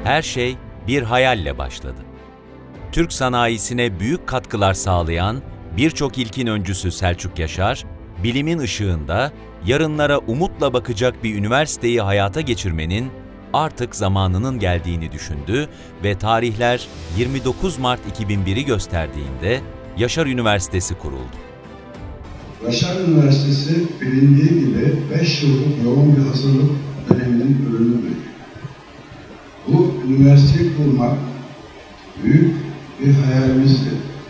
her şey bir hayalle başladı. Türk sanayisine büyük katkılar sağlayan birçok ilkin öncüsü Selçuk Yaşar, bilimin ışığında yarınlara umutla bakacak bir üniversiteyi hayata geçirmenin artık zamanının geldiğini düşündü ve tarihler 29 Mart 2001'i gösterdiğinde Yaşar Üniversitesi kuruldu. Yaşar Üniversitesi bilindiği gibi 5 yıllık yoğun bir hazırlık döneminin ürünüdür. Bu üniversiteyi kurmak büyük bir hayalimizdi.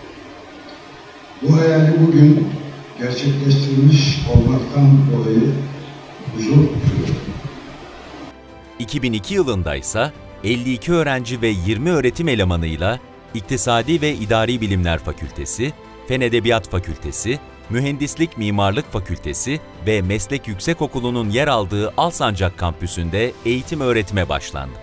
Bu hayali bugün gerçekleştirilmiş olmaktan dolayı huzur duyuyorum. 2002 yılında ise 52 öğrenci ve 20 öğretim elemanıyla İktisadi ve İdari Bilimler Fakültesi, Fen Edebiyat Fakültesi, Mühendislik Mimarlık Fakültesi ve Meslek Yüksekokulu'nun yer aldığı Alsancak kampüsünde eğitim-öğretime başlandı.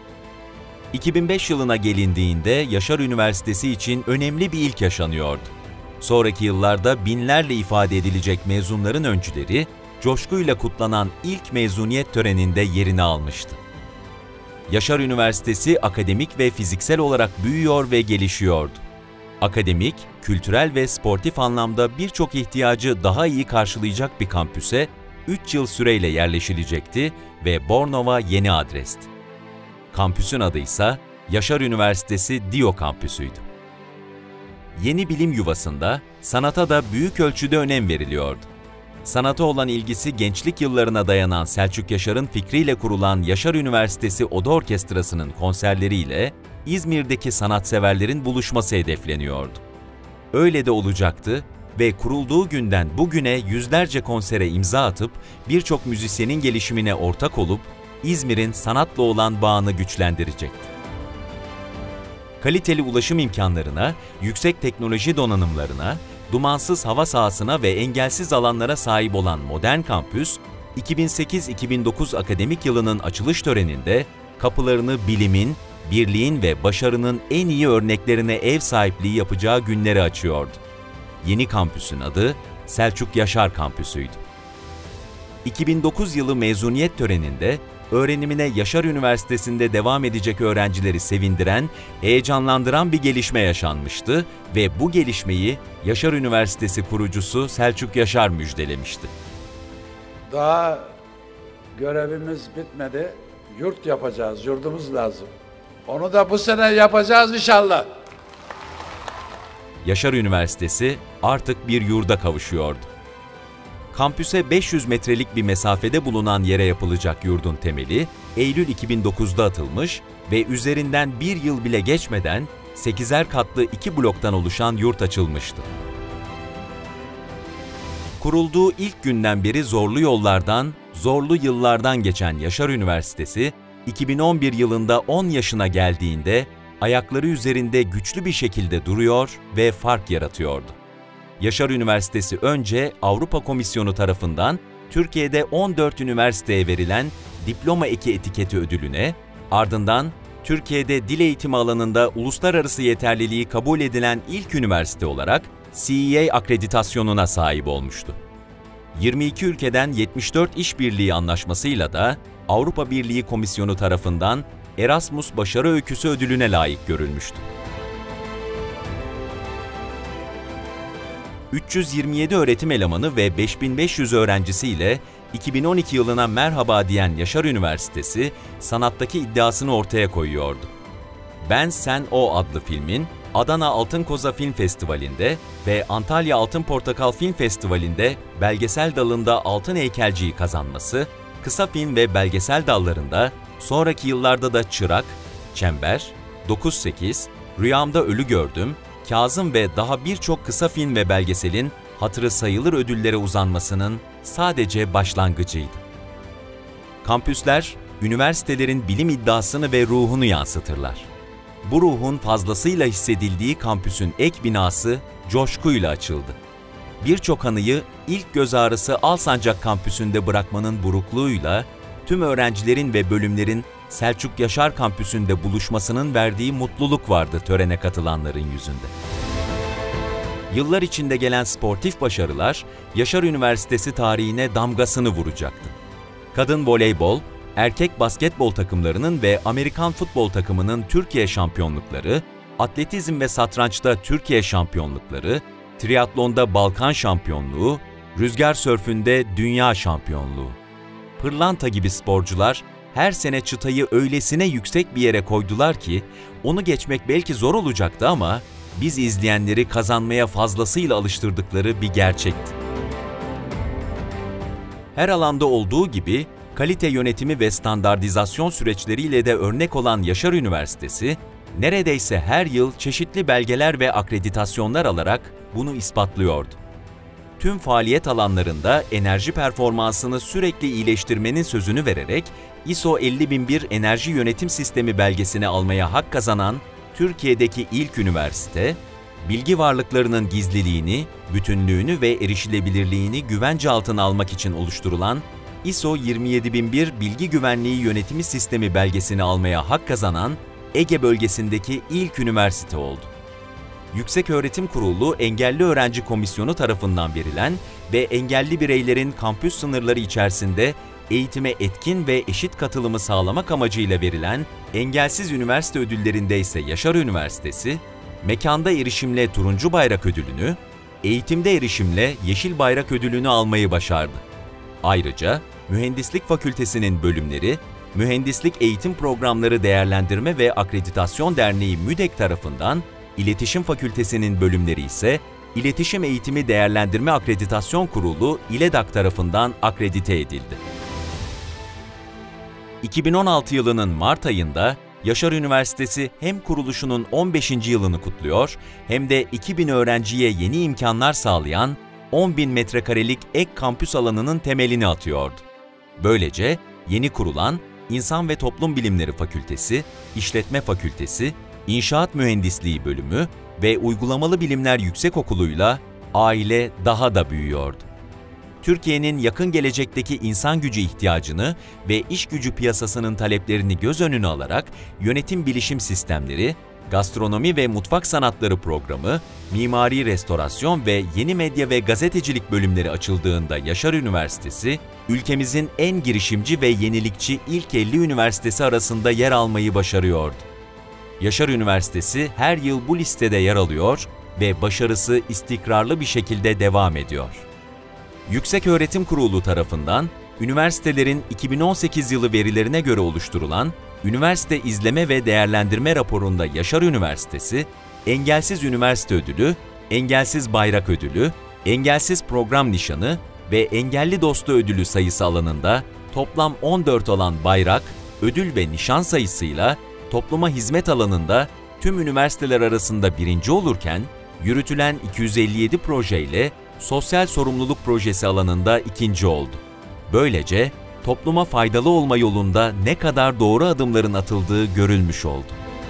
2005 yılına gelindiğinde Yaşar Üniversitesi için önemli bir ilk yaşanıyordu. Sonraki yıllarda binlerle ifade edilecek mezunların öncüleri, coşkuyla kutlanan ilk mezuniyet töreninde yerini almıştı. Yaşar Üniversitesi akademik ve fiziksel olarak büyüyor ve gelişiyordu. Akademik, kültürel ve sportif anlamda birçok ihtiyacı daha iyi karşılayacak bir kampüse 3 yıl süreyle yerleşilecekti ve Bornova yeni adresti. Kampüsün adı ise Yaşar Üniversitesi Dio Kampüsü'ydü. Yeni bilim yuvasında sanata da büyük ölçüde önem veriliyordu. Sanata olan ilgisi gençlik yıllarına dayanan Selçuk Yaşar'ın fikriyle kurulan Yaşar Üniversitesi Oda Orkestrası'nın konserleriyle İzmir'deki sanatseverlerin buluşması hedefleniyordu. Öyle de olacaktı ve kurulduğu günden bugüne yüzlerce konsere imza atıp birçok müzisyenin gelişimine ortak olup İzmir'in sanatla olan bağını güçlendirecekti. Kaliteli ulaşım imkanlarına, yüksek teknoloji donanımlarına, dumansız hava sahasına ve engelsiz alanlara sahip olan modern kampüs, 2008-2009 akademik yılının açılış töreninde kapılarını bilimin, birliğin ve başarının en iyi örneklerine ev sahipliği yapacağı günleri açıyordu. Yeni kampüsün adı Selçuk Yaşar Kampüsü'ydü. 2009 yılı mezuniyet töreninde öğrenimine Yaşar Üniversitesi'nde devam edecek öğrencileri sevindiren, heyecanlandıran bir gelişme yaşanmıştı ve bu gelişmeyi Yaşar Üniversitesi kurucusu Selçuk Yaşar müjdelemişti. Daha görevimiz bitmedi, yurt yapacağız, yurdumuz lazım. Onu da bu sene yapacağız inşallah. Yaşar Üniversitesi artık bir yurda kavuşuyordu. Kampüse 500 metrelik bir mesafede bulunan yere yapılacak yurdun temeli, Eylül 2009'da atılmış ve üzerinden bir yıl bile geçmeden 8'er katlı 2 bloktan oluşan yurt açılmıştı. Kurulduğu ilk günden beri zorlu yollardan, zorlu yıllardan geçen Yaşar Üniversitesi, 2011 yılında 10 yaşına geldiğinde ayakları üzerinde güçlü bir şekilde duruyor ve fark yaratıyordu. Yaşar Üniversitesi önce Avrupa Komisyonu tarafından Türkiye'de 14 üniversiteye verilen diploma eki etiketi ödülüne, ardından Türkiye'de dil eğitimi alanında uluslararası yeterliliği kabul edilen ilk üniversite olarak CEA akreditasyonuna sahip olmuştu. 22 ülkeden 74 işbirliği anlaşmasıyla da Avrupa Birliği Komisyonu tarafından Erasmus Başarı Öyküsü ödülüne layık görülmüştü. 327 öğretim elemanı ve 5500 öğrencisiyle 2012 yılına merhaba diyen Yaşar Üniversitesi, sanattaki iddiasını ortaya koyuyordu. Ben Sen O adlı filmin Adana Altın Koza Film Festivali'nde ve Antalya Altın Portakal Film Festivali'nde belgesel dalında altın heykelciyi kazanması, kısa film ve belgesel dallarında sonraki yıllarda da Çırak, Çember, 9-8, Rüyamda Ölü Gördüm, Kazım ve daha birçok kısa film ve belgeselin hatırı sayılır ödüllere uzanmasının sadece başlangıcıydı. Kampüsler, üniversitelerin bilim iddiasını ve ruhunu yansıtırlar. Bu ruhun fazlasıyla hissedildiği kampüsün ek binası coşkuyla açıldı. Birçok anıyı ilk göz ağrısı Alsancak kampüsünde bırakmanın burukluğuyla tüm öğrencilerin ve bölümlerin Selçuk Yaşar kampüsünde buluşmasının verdiği mutluluk vardı törene katılanların yüzünde. Yıllar içinde gelen sportif başarılar Yaşar Üniversitesi tarihine damgasını vuracaktı. Kadın voleybol, erkek basketbol takımlarının ve Amerikan futbol takımının Türkiye şampiyonlukları, atletizm ve satrançta Türkiye şampiyonlukları, triatlonda Balkan şampiyonluğu, rüzgar sörfünde dünya şampiyonluğu. Pırlanta gibi sporcular her sene çıtayı öylesine yüksek bir yere koydular ki onu geçmek belki zor olacaktı ama biz izleyenleri kazanmaya fazlasıyla alıştırdıkları bir gerçekti. Her alanda olduğu gibi kalite yönetimi ve standartizasyon süreçleriyle de örnek olan Yaşar Üniversitesi, neredeyse her yıl çeşitli belgeler ve akreditasyonlar alarak bunu ispatlıyordu. Tüm faaliyet alanlarında enerji performansını sürekli iyileştirmenin sözünü vererek ISO 50001 Enerji Yönetim Sistemi belgesini almaya hak kazanan Türkiye'deki ilk üniversite, bilgi varlıklarının gizliliğini, bütünlüğünü ve erişilebilirliğini güvence altına almak için oluşturulan ISO 27001 Bilgi Güvenliği Yönetimi Sistemi belgesini almaya hak kazanan Ege bölgesindeki ilk üniversite oldu. Yükseköğretim Kurulu Engelli Öğrenci Komisyonu tarafından verilen ve engelli bireylerin kampüs sınırları içerisinde eğitime etkin ve eşit katılımı sağlamak amacıyla verilen Engelsiz Üniversite Ödülleri'nde ise Yaşar Üniversitesi, mekanda erişimle Turuncu Bayrak Ödülünü, eğitimde erişimle Yeşil Bayrak Ödülünü almayı başardı. Ayrıca Mühendislik Fakültesi'nin bölümleri, Mühendislik Eğitim Programları Değerlendirme ve Akreditasyon Derneği MÜDEK tarafından, İletişim Fakültesi'nin bölümleri ise İletişim Eğitimi Değerlendirme Akreditasyon Kurulu İLEDAK tarafından akredite edildi. 2016 yılının Mart ayında Yaşar Üniversitesi hem kuruluşunun 15. yılını kutluyor hem de 2000 öğrenciye yeni imkanlar sağlayan 10.000 metrekarelik ek kampüs alanının temelini atıyordu. Böylece yeni kurulan İnsan ve Toplum Bilimleri Fakültesi, İşletme Fakültesi, İnşaat Mühendisliği Bölümü ve Uygulamalı Bilimler Yüksekokulu'yla aile daha da büyüyordu. Türkiye'nin yakın gelecekteki insan gücü ihtiyacını ve iş gücü piyasasının taleplerini göz önüne alarak yönetim bilişim sistemleri, gastronomi ve mutfak sanatları programı, mimari restorasyon ve yeni medya ve gazetecilik bölümleri açıldığında Yaşar Üniversitesi, ülkemizin en girişimci ve yenilikçi ilk 50 üniversitesi arasında yer almayı başarıyordu. Yaşar Üniversitesi her yıl bu listede yer alıyor ve başarısı istikrarlı bir şekilde devam ediyor. Yükseköğretim Kurulu tarafından üniversitelerin 2018 yılı verilerine göre oluşturulan Üniversite İzleme ve Değerlendirme raporunda Yaşar Üniversitesi, Engelsiz Üniversite Ödülü, Engelsiz Bayrak Ödülü, Engelsiz Program Nişanı ve Engelli Dostu Ödülü sayısı alanında toplam 14 alan bayrak, ödül ve nişan sayısıyla topluma hizmet alanında tüm üniversiteler arasında birinci olurken, yürütülen 257 projeyle sosyal sorumluluk projesi alanında ikinci oldu. Böylece topluma faydalı olma yolunda ne kadar doğru adımların atıldığı görülmüş oldu.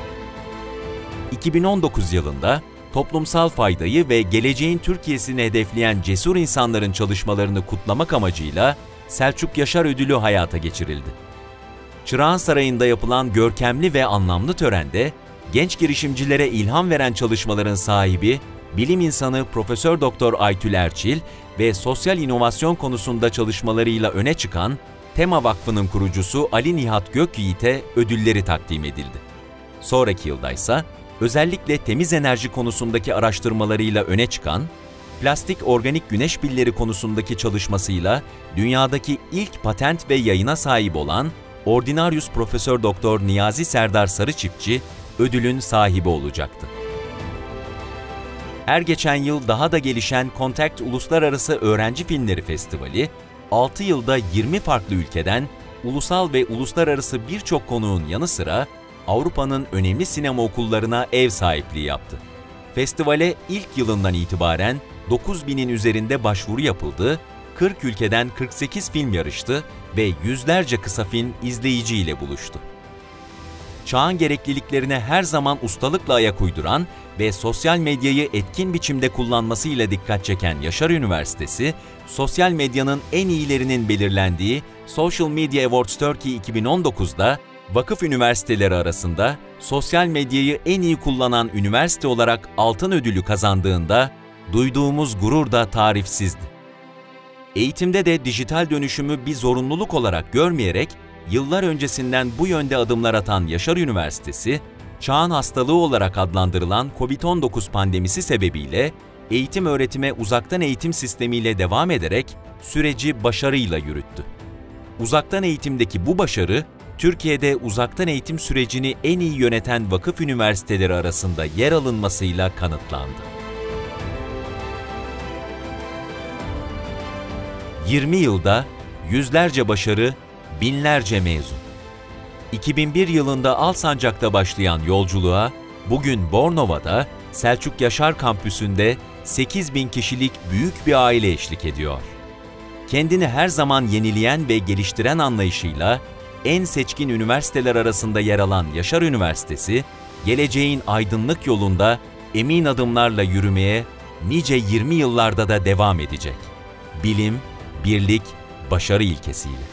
2019 yılında toplumsal faydayı ve geleceğin Türkiye'sini hedefleyen cesur insanların çalışmalarını kutlamak amacıyla Selçuk Yaşar Ödülü hayata geçirildi. Çırağan Sarayı'nda yapılan görkemli ve anlamlı törende genç girişimcilere ilham veren çalışmaların sahibi, bilim insanı Profesör Doktor Aytül Erçil ve sosyal inovasyon konusunda çalışmalarıyla öne çıkan Tema Vakfı'nın kurucusu Ali Nihat Gökyiğit'e ödülleri takdim edildi. Sonraki yıldaysa özellikle temiz enerji konusundaki araştırmalarıyla öne çıkan, plastik organik güneş pilleri konusundaki çalışmasıyla dünyadaki ilk patent ve yayına sahip olan Ordinarius Profesör Doktor Niyazi Serdar Sarıçiftçi ödülün sahibi olacaktı. Her geçen yıl daha da gelişen Contact Uluslararası Öğrenci Filmleri Festivali, 6 yılda 20 farklı ülkeden ulusal ve uluslararası birçok konuğun yanı sıra Avrupa'nın önemli sinema okullarına ev sahipliği yaptı. Festivale ilk yılından itibaren 9.000'in üzerinde başvuru yapıldı, 40 ülkeden 48 film yarıştı ve yüzlerce kısa film izleyiciyle buluştu. Çağın gerekliliklerine her zaman ustalıkla ayak uyduran ve sosyal medyayı etkin biçimde kullanmasıyla dikkat çeken Yaşar Üniversitesi, sosyal medyanın en iyilerinin belirlendiği Social Media Awards Turkey 2019'da vakıf üniversiteleri arasında sosyal medyayı en iyi kullanan üniversite olarak altın ödülü kazandığında duyduğumuz gurur da tarifsizdi. Eğitimde de dijital dönüşümü bir zorunluluk olarak görmeyerek yıllar öncesinden bu yönde adımlar atan Yaşar Üniversitesi, çağın hastalığı olarak adlandırılan COVID-19 pandemisi sebebiyle eğitim öğretime uzaktan eğitim sistemiyle devam ederek süreci başarıyla yürüttü. Uzaktan eğitimdeki bu başarı, Türkiye'de uzaktan eğitim sürecini en iyi yöneten vakıf üniversiteleri arasında yer alınmasıyla kanıtlandı. 20 yılda yüzlerce başarı, binlerce mezun. 2001 yılında Alsancak'ta başlayan yolculuğa, bugün Bornova'da, Selçuk Yaşar Kampüsü'nde 8.000 kişilik büyük bir aile eşlik ediyor. Kendini her zaman yenileyen ve geliştiren anlayışıyla en seçkin üniversiteler arasında yer alan Yaşar Üniversitesi, geleceğin aydınlık yolunda emin adımlarla yürümeye nice 20 yıllarda da devam edecek. Bilim, birlik, başarı ilkesiyle.